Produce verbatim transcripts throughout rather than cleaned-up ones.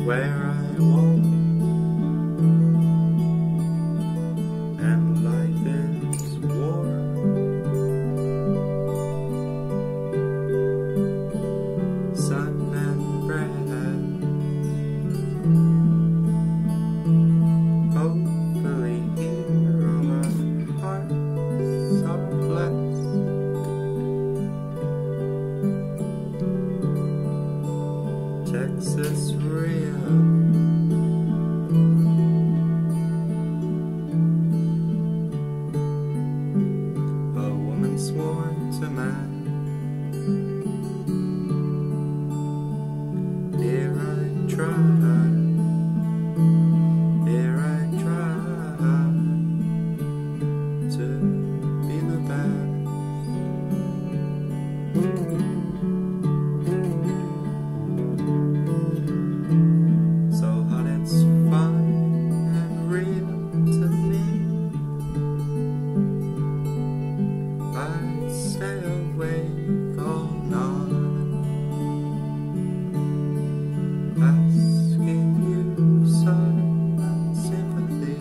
where I walk, and life is warm. Sun and bread, hopefully here all our hearts are blessed. Texas real, a woman sworn to man. Here I try, here I try to be the best. So hot it's fine and real to me. I stay awake all night, asking you some sympathy.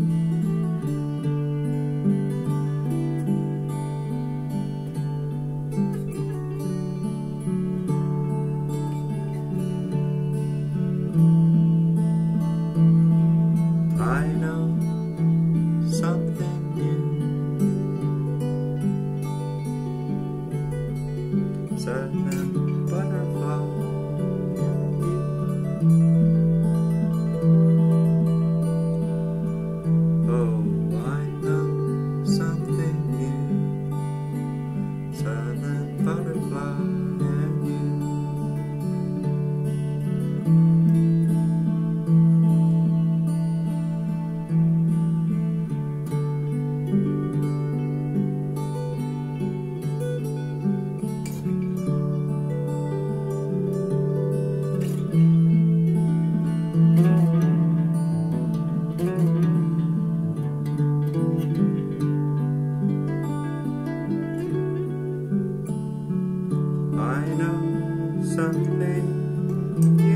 I know something new, certain butterfly in you. Oh, I know something new, certain butterfly in you. I know something new.